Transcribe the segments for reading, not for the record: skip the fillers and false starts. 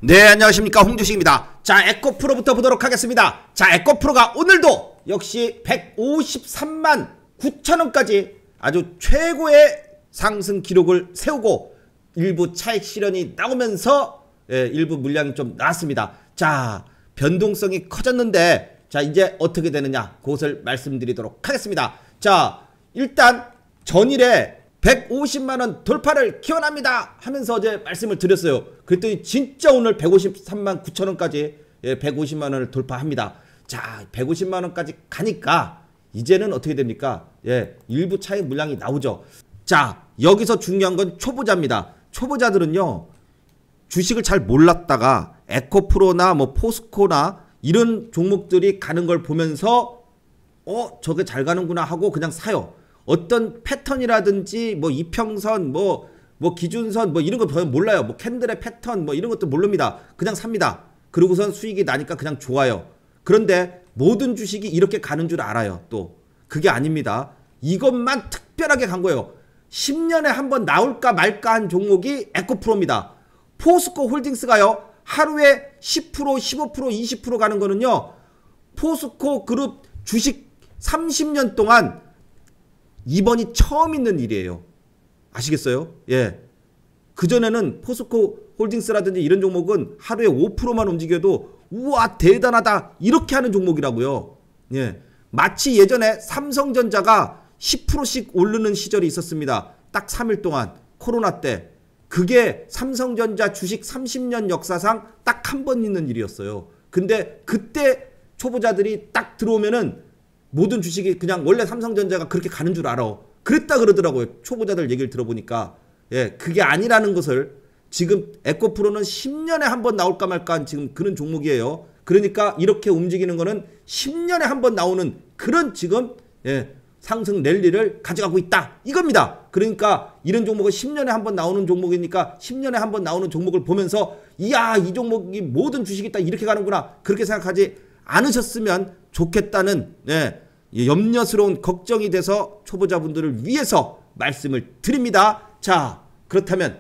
네, 안녕하십니까, 홍주식입니다. 자, 에코프로부터 보도록 하겠습니다. 자, 에코프로가 오늘도 역시 153만 9천원까지 아주 최고의 상승 기록을 세우고 일부 차익 실현이 나오면서 일부 물량이 좀 나왔습니다. 자, 변동성이 커졌는데 자, 이제 어떻게 되느냐, 그것을 말씀드리도록 하겠습니다. 자, 일단 전일에 150만원 돌파를 기원합니다 하면서 어제 말씀을 드렸어요. 그랬더니 진짜 오늘 153만 9천원까지 150만원을 돌파합니다. 자, 150만원까지 가니까 이제는 어떻게 됩니까? 일부 차익 물량이 나오죠. 자, 여기서 중요한 건 초보자입니다. 초보자들은요, 주식을 잘 몰랐다가 에코프로나 뭐 포스코나 이런 종목들이 가는 걸 보면서 저게 잘 가는구나 하고 그냥 사요. 어떤 패턴이라든지 뭐 이평선 뭐 기준선 뭐 이런 거 전혀 몰라요. 뭐 캔들의 패턴 뭐 이런 것도 모릅니다. 그냥 삽니다. 그러고선 수익이 나니까 그냥 좋아요. 그런데 모든 주식이 이렇게 가는 줄 알아요. 또 그게 아닙니다. 이것만 특별하게 간 거예요. 10년에 한 번 나올까 말까 한 종목이 에코프로입니다. 포스코 홀딩스가요, 하루에 10%, 15%, 20% 가는 거는요, 포스코 그룹 주식 30년 동안 이번이 처음 있는 일이에요. 아시겠어요? 예. 그전에는 포스코 홀딩스라든지 이런 종목은 하루에 5%만 움직여도 우와 대단하다 이렇게 하는 종목이라고요. 예. 마치 예전에 삼성전자가 10%씩 오르는 시절이 있었습니다. 딱 3일 동안 코로나 때. 그게 삼성전자 주식 30년 역사상 딱 한 번 있는 일이었어요. 근데 그때 초보자들이 딱 들어오면은 모든 주식이 그냥 원래 삼성전자가 그렇게 가는 줄 알아. 그랬다 그러더라고요. 초보자들 얘기를 들어보니까. 예, 그게 아니라는 것을 지금 에코프로는 10년에 한 번 나올까 말까 한 지금 그런 종목이에요. 그러니까 이렇게 움직이는 거는 10년에 한 번 나오는 그런 지금 상승 랠리를 가져가고 있다. 이겁니다. 그러니까 이런 종목은 10년에 한 번 나오는 종목이니까 10년에 한 번 나오는 종목을 보면서 이야, 이 종목이 모든 주식이 딱 이렇게 가는구나. 그렇게 생각하지 않으셨으면 좋겠다는 염려스러운 걱정이 돼서 초보자분들을 위해서 말씀을 드립니다. 자, 그렇다면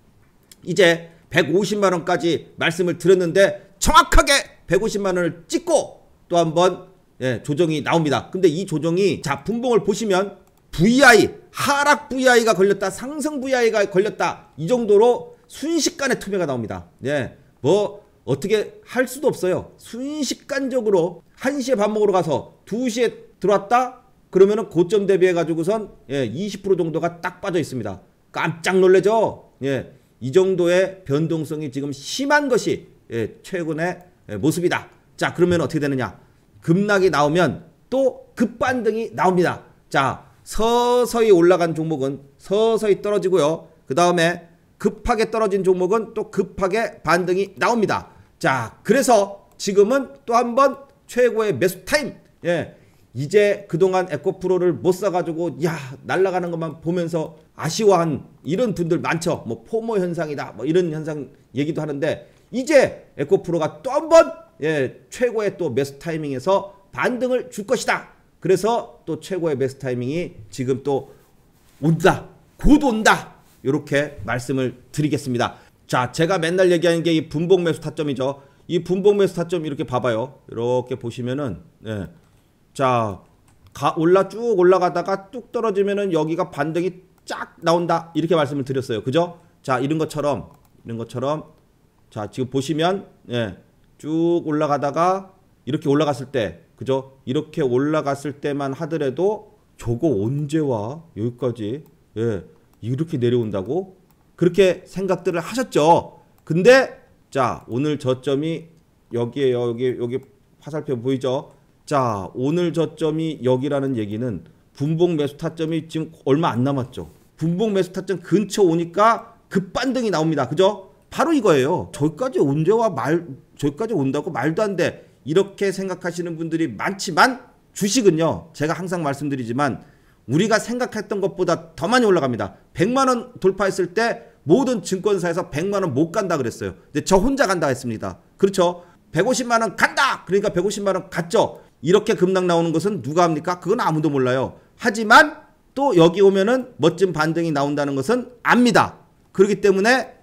이제 150만원까지 말씀을 드렸는데 정확하게 150만원을 찍고 또 한번 조정이 나옵니다. 근데 이 조정이, 자, 분봉을 보시면 VI, 하락 VI가 걸렸다, 상승 VI가 걸렸다, 이 정도로 순식간에 투매가 나옵니다. 뭐 어떻게 할 수도 없어요. 순식간적으로 1시에 밥 먹으러 가서 2시에 들어왔다? 그러면은 고점 대비해 가지고선 20% 정도가 딱 빠져 있습니다. 깜짝 놀라죠? 이 정도의 변동성이 지금 심한 것이 최근의 모습이다. 자, 그러면 어떻게 되느냐? 급락이 나오면 또 급반등이 나옵니다. 자, 서서히 올라간 종목은 서서히 떨어지고요. 그 다음에 급하게 떨어진 종목은 또 급하게 반등이 나옵니다. 자, 그래서 지금은 또 한번 최고의 매수 타임. 이제 그동안 에코프로를 못 사가지고 날아가는 것만 보면서 아쉬워한 이런 분들 많죠. 뭐 포모 현상이다 뭐 이런 현상 얘기도 하는데, 이제 에코프로가 또 한번 최고의 또 매수 타이밍에서 반등을 줄 것이다. 그래서 또 최고의 매수 타이밍이 지금 또 온다, 곧 온다, 이렇게 말씀을 드리겠습니다. 자, 제가 맨날 얘기하는 게 이 분봉 매수 타점이죠. 이 분봉 매수 타점 이렇게 봐봐요. 이렇게 보시면은 자, 쭉 올라가다가 뚝 떨어지면은 여기가 반등이 쫙 나온다, 이렇게 말씀을 드렸어요. 그죠? 자, 이런 것처럼 자, 지금 보시면 쭉 올라가다가 이렇게 올라갔을 때, 그죠? 이렇게 올라갔을 때만 하더라도 저거 언제 와? 여기까지 이렇게 내려온다고? 그렇게 생각들을 하셨죠. 근데 자, 오늘 저점이 여기에요. 여기 화살표 보이죠? 자, 오늘 저점이 여기라는 얘기는 분봉 매수 타점이 지금 얼마 안 남았죠. 분봉 매수 타점 근처 오니까 급반등이 나옵니다. 그죠? 바로 이거예요. 저기까지 언제 와? 저기까지 온다고? 말도 안 돼. 이렇게 생각하시는 분들이 많지만 주식은요, 제가 항상 말씀드리지만 우리가 생각했던 것보다 더 많이 올라갑니다. 100만원 돌파했을 때 모든 증권사에서 100만원 못 간다 그랬어요. 근데 저 혼자 간다 했습니다. 그렇죠? 150만원 간다! 그러니까 150만원 갔죠. 이렇게 급락 나오는 것은 누가 합니까? 그건 아무도 몰라요. 하지만 또 여기 오면은 멋진 반등이 나온다는 것은 압니다. 그렇기 때문에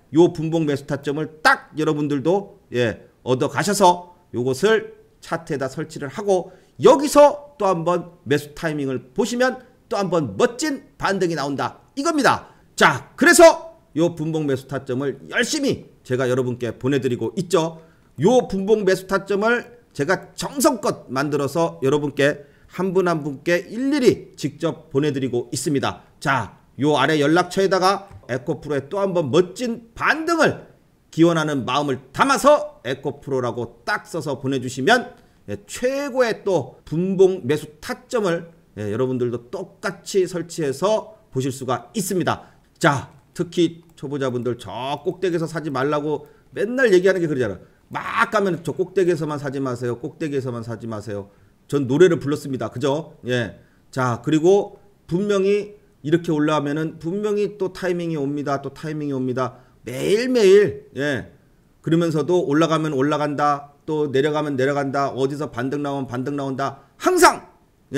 요 분봉 매수 타점을 딱 여러분들도 얻어 가셔서 요것을 차트에다 설치를 하고 여기서 또 한번 매수 타이밍을 보시면 또 한번 멋진 반등이 나온다 이겁니다. 자, 그래서 요 분봉 매수 타점을 열심히 제가 여러분께 보내드리고 있죠. 요 분봉 매수 타점을 제가 정성껏 만들어서 여러분께 한 분 한 분께 일일이 직접 보내드리고 있습니다. 자, 요 아래 연락처에다가 에코프로에 또 한번 멋진 반등을 기원하는 마음을 담아서 에코프로라고 딱 써서 보내주시면 최고의 또 분봉 매수 타점을 여러분들도 똑같이 설치해서 보실 수가 있습니다. 자, 특히 초보자분들 저 꼭대기에서 사지 말라고 맨날 얘기하는 게 그러잖아요. 막 가면 저 꼭대기에서만 사지 마세요. 꼭대기에서만 사지 마세요. 전 노래를 불렀습니다. 그죠? 예. 자, 그리고 분명히 이렇게 올라가면은 분명히 또 타이밍이 옵니다. 또 타이밍이 옵니다. 매일매일, 그러면서도 올라가면 올라간다. 또 내려가면 내려간다. 어디서 반등 나오면 반등 나온다. 항상,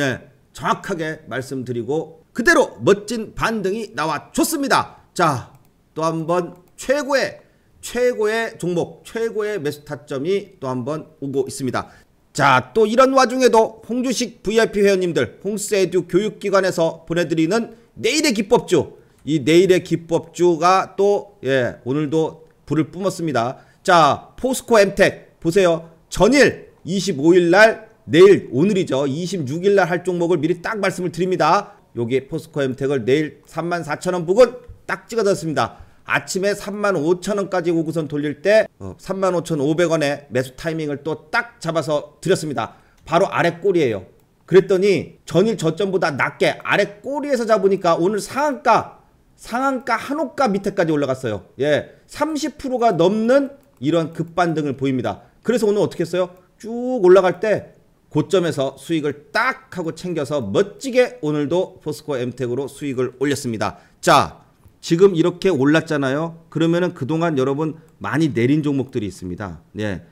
정확하게 말씀드리고 그대로 멋진 반등이 나와 줬습니다. 자, 또 한번 최고의 종목, 최고의 매수 타점이 또 한번 오고 있습니다. 자, 또 이런 와중에도 홍주식 VIP 회원님들, 홍스에듀 교육기관에서 보내드리는 내일의 기법주, 이 내일의 기법주가 또 오늘도 불을 뿜었습니다. 자, 포스코 엠텍 보세요. 전일 25일날 내일 오늘이죠. 26일날 할 종목을 미리 딱 말씀을 드립니다. 여기 포스코 엠텍을 내일 34,000원 부근 딱 찍어뒀습니다. 아침에 35,000원까지 오고선 돌릴 때 35,500원에 매수 타이밍을 또 딱 잡아서 드렸습니다. 바로 아래 꼬리예요. 그랬더니 전일 저점보다 낮게 아래 꼬리에서 잡으니까 오늘 상한가 한호가 밑에까지 올라갔어요. 30%가 넘는 이런 급반등을 보입니다. 그래서 오늘 어떻게 했어요? 쭉 올라갈 때 고점에서 수익을 딱 하고 챙겨서 멋지게 오늘도 포스코 엠텍으로 수익을 올렸습니다. 자, 지금 이렇게 올랐잖아요. 그러면은 그동안 여러분 많이 내린 종목들이 있습니다.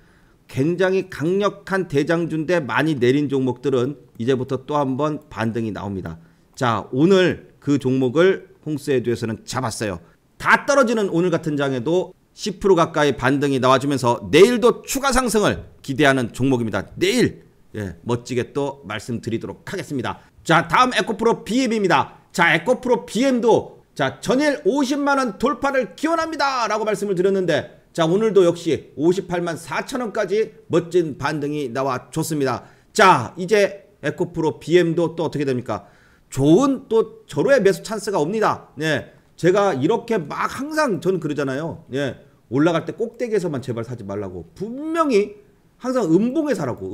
굉장히 강력한 대장주인데 많이 내린 종목들은 이제부터 또 한번 반등이 나옵니다. 자, 오늘 그 종목을 홍스에듀에서는 잡았어요. 다 떨어지는 오늘 같은 장에도 10% 가까이 반등이 나와주면서 내일도 추가 상승을 기대하는 종목입니다. 내일 멋지게 또 말씀드리도록 하겠습니다. 자, 다음 에코프로 BM입니다. 자, 에코프로 BM도 자, 전일 50만원 돌파를 기원합니다 라고 말씀을 드렸는데, 자, 오늘도 역시 58만 4천원까지 멋진 반등이 나와 줬습니다. 자, 이제 에코프로 BM도 또 어떻게 됩니까? 좋은 또 절호의 매수 찬스가 옵니다. 제가 이렇게 막 항상 저는 그러잖아요. 올라갈 때 꼭대기에서만 제발 사지 말라고. 분명히 항상 음봉에 사라고.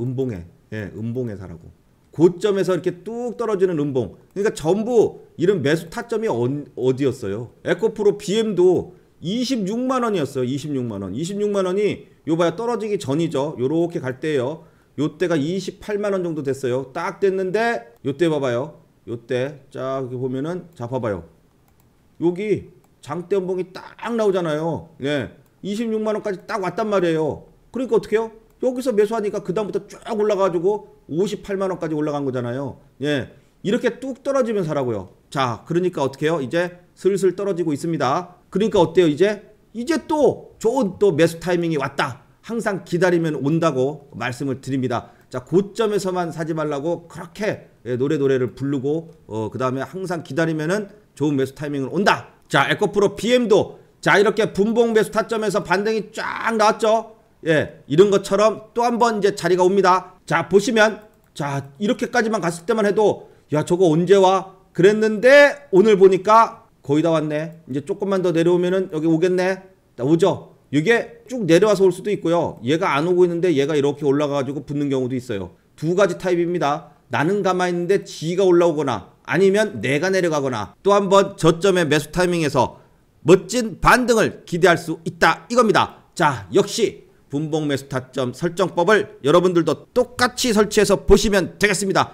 음봉에 사라고. 고점에서 이렇게 뚝 떨어지는 음봉. 그러니까 전부 이런 매수 타점이 어디였어요? 에코프로 BM도 26만원이었어요. 26만원. 26만원이 요봐요. 떨어지기 전이죠. 요렇게 갈 때예요. 요때가 28만원 정도 됐어요. 딱 됐는데 요때 봐봐요. 요때 자, 여기 보면은 자, 봐봐요. 여기 장대 음봉이 딱 나오잖아요. 26만원까지 딱 왔단 말이에요. 그러니까 어떻게 해요? 여기서 매수하니까 그 다음부터 쭉 올라가지고 58만원까지 올라간 거잖아요. 이렇게 뚝 떨어지면 사라고요. 자, 그러니까 어떻게 해요? 이제 슬슬 떨어지고 있습니다. 그러니까 어때요? 이제 또 좋은 또 매수 타이밍이 왔다. 항상 기다리면 온다고 말씀을 드립니다. 자, 고점에서만 사지 말라고 그렇게 노래를 부르고 그 다음에 항상 기다리면은 좋은 매수 타이밍은 온다. 자, 에코프로 BM도 자, 이렇게 분봉 매수 타점에서 반등이 쫙 나왔죠. 이런 것처럼 또 한번 이제 자리가 옵니다. 자, 보시면 자, 이렇게까지만 갔을 때만 해도 야, 저거 언제 와? 그랬는데 오늘 보니까 거의 다 왔네. 이제 조금만 더 내려오면은 여기 오겠네. 오죠? 이게 쭉 내려와서 올 수도 있고요. 얘가 안 오고 있는데 얘가 이렇게 올라가가지고 붙는 경우도 있어요. 두 가지 타입입니다. 나는 가만히 있는데 지가 올라오거나 아니면 내가 내려가거나 또 한번 저점의 매수 타이밍에서 멋진 반등을 기대할 수 있다 이겁니다. 자, 역시 분봉 매수 타점 설정법을 여러분들도 똑같이 설치해서 보시면 되겠습니다.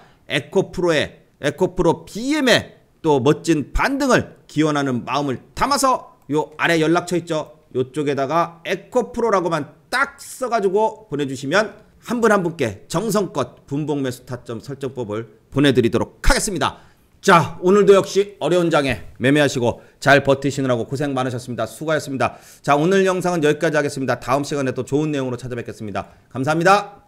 에코프로 BM의 또 멋진 반등을 기원하는 마음을 담아서 요 아래 연락처 있죠? 요쪽에다가 에코프로라고만 딱 써가지고 보내주시면 한 분 한 분께 정성껏 분봉 매수 타점 설정법을 보내드리도록 하겠습니다. 자, 오늘도 역시 어려운 장에 매매하시고 잘 버티시느라고 고생 많으셨습니다. 수고하셨습니다. 자, 오늘 영상은 여기까지 하겠습니다. 다음 시간에 또 좋은 내용으로 찾아뵙겠습니다. 감사합니다.